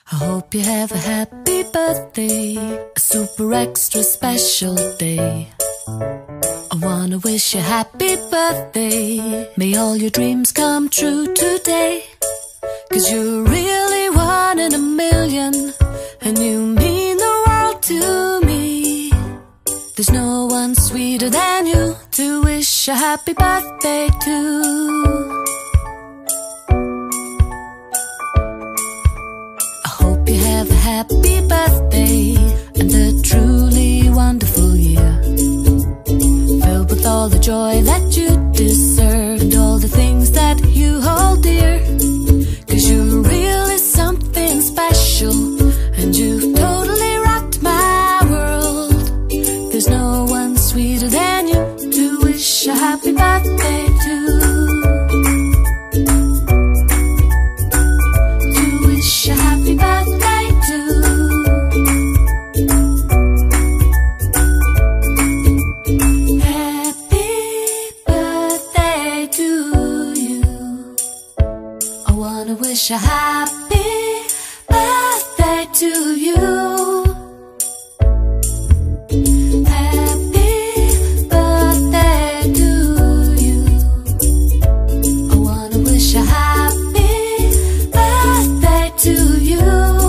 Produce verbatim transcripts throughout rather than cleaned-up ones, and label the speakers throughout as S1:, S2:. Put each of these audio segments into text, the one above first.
S1: I hope you have a happy birthday, a super extra special day. I wanna wish you a happy birthday. May all your dreams come true today. Cause you're really one in a million, and you mean the world to me. There's no one sweeter than you to wish a happy birthday to. Have a happy birthday and a truly wonderful year, filled with all the joy that you deserve and all the things that you hold dear. Cause you're really something special, and you've totally rocked my world. There's no one sweeter than you to wish a happy birthday to. To wish a happy birthday. Wish a happy birthday to you. Happy birthday to you. I wanna wish a happy birthday to you.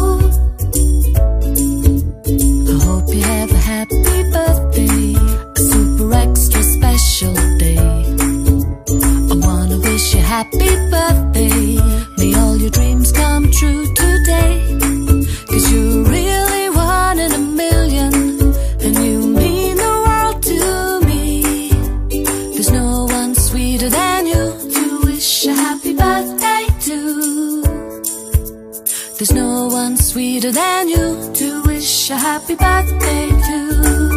S1: I hope you have a happy birthday, a super extra special day. I wanna wish you a happy birthday. May all your dreams come true today. Cause you're really one in a million, and you mean the world to me. There's no one sweeter than you to wish a happy birthday to. There's no one sweeter than you to wish a happy birthday to.